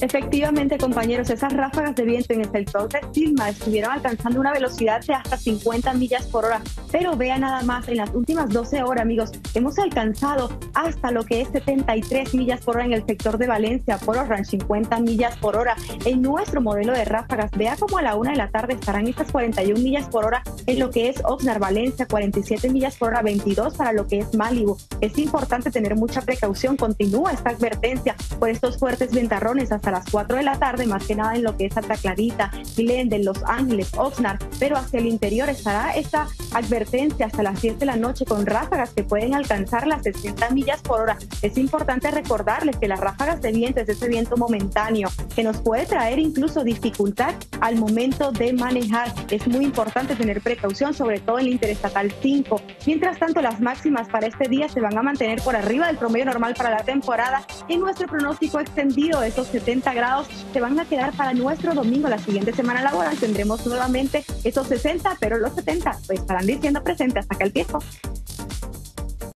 Efectivamente, compañeros, esas ráfagas de viento en el sector de Silma estuvieron alcanzando una velocidad de hasta 50 millas por hora. Pero vean nada más, en las últimas 12 horas, amigos, hemos alcanzado hasta lo que es 73 millas por hora en el sector de Valencia, por Orange, 50 millas por hora. En nuestro modelo de ráfagas, vea como a la 1 de la tarde estarán estas 41 millas por hora en lo que es Oxnard, Valencia, 47 millas por hora, 22 para lo que es Malibu. Es importante tener mucha precaución. Continúa esta advertencia por estos fuertes ventarrones hasta las 4 de la tarde, más que nada en lo que es Santa Clarita, Glendale, Los Ángeles, Oxnard, pero hacia el interior estará esta advertencia hasta las 10 de la noche con ráfagas que pueden alcanzar las 60 millas por hora. Es importante recordarles que las ráfagas de viento es ese viento momentáneo que nos puede traer incluso dificultad al momento de manejar. Es muy importante tener precaución, sobre todo en la Interestatal 5. Mientras tanto, las máximas para este día se van a mantener por arriba del promedio normal para la temporada. En nuestro pronóstico extendido, esos 70 grados se van a quedar para nuestro domingo. La siguiente semana laboral tendremos nuevamente esos 60, pero los 70 pues estarán diciendo presente hasta que el tiempo.